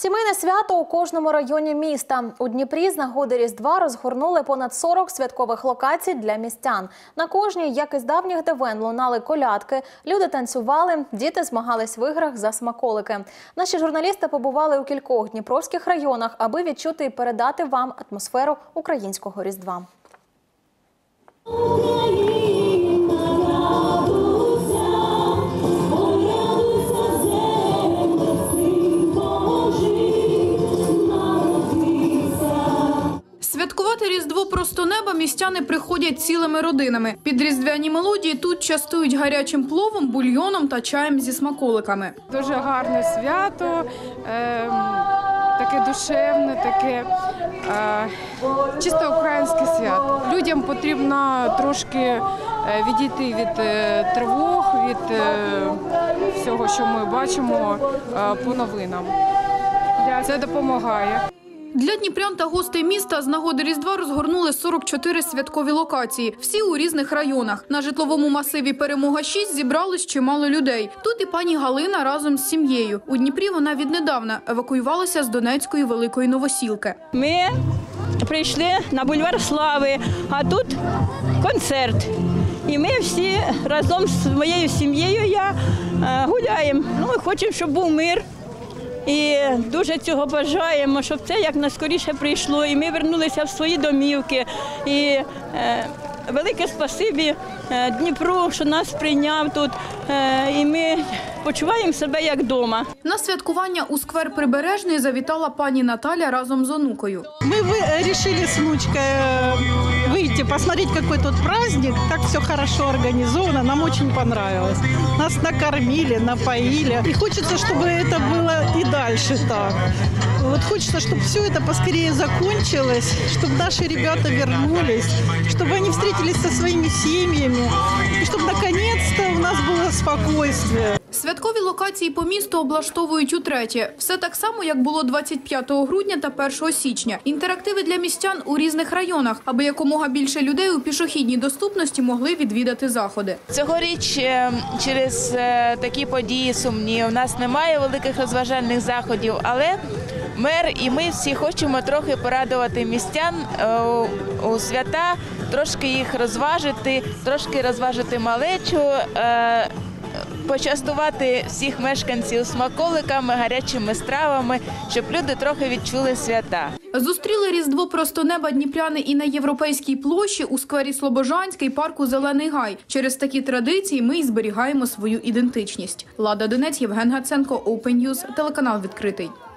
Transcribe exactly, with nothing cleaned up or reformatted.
Сімейне свято у кожному районі міста. У Дніпрі з нагоди Різдва розгорнули понад сорок святкових локацій для містян. На кожній, як із давніх давен, лунали колядки, люди танцювали, діти змагались в іграх за смаколики. Наші журналісти побували у кількох дніпровських районах, аби відчути і передати вам атмосферу українського Різдва. Святкувати Різдво просто неба містяни приходять цілими родинами. Під різдвяні мелодії тут частують гарячим пловом, бульйоном та чаєм зі смаколиками. Дуже гарне свято, е, таке душевне, таке е, чисто українське свято. Людям потрібно трошки відійти від е, тривог, від е, всього, що ми бачимо е, по новинам. Це допомагає. Для дніпрян та гостей міста з нагоди Різдва розгорнули сорок чотири святкові локації. Всі у різних районах. На житловому масиві «Перемога шість» зібралось чимало людей. Тут і пані Галина разом з сім'єю. У Дніпрі вона віднедавна евакуювалася з Донецької Великої Новосілки. Ми прийшли на бульвар Слави, а тут концерт. І ми всі разом з моєю сім'єю я гуляємо. Ну, ми хочемо, щоб був мир. І дуже цього бажаємо, щоб це як найскоріше прийшло, і ми вернулися в свої домівки. І е, велике спасибі е, Дніпру, що нас прийняв тут, е, і ми почуваємо себе як вдома. На святкування у сквер Прибережний завітала пані Наталя разом з онукою. Ми вирішили з внучкою вийти, посмотреть, какой тут праздник. Так все хорошо организовано, нам очень понравилось. Нас накормили, напоили. И хочется, чтобы это было и дальше так. Вот хочется, чтобы все это поскорее закончилось, чтобы наши ребята вернулись, чтобы они встретились со своими семьями, и чтобы наконец-то у нас было спокойствие. Святкові локації по місту облаштовують утретє. Все так само, як було двадцять п'ятого грудня та першого січня. Інтерактиви для містян у різних районах, аби якомога більше людей у пішохідній доступності могли відвідати заходи. Цьогоріч через такі події сумні у нас немає великих розважальних заходів, але мер і ми всі хочемо трохи порадувати містян у свята, трошки їх розважити, трошки розважити малечу, почастувати всіх мешканців смаколиками, гарячими стравами, щоб люди трохи відчули свята. Зустріли Різдво просто неба дніпряни і на Європейській площі, у сквері Слобожанський, парку Зелений Гай. Через такі традиції ми і зберігаємо свою ідентичність. Лада Донець, Євген Гаценко, Open News, телеканал «Відкритий».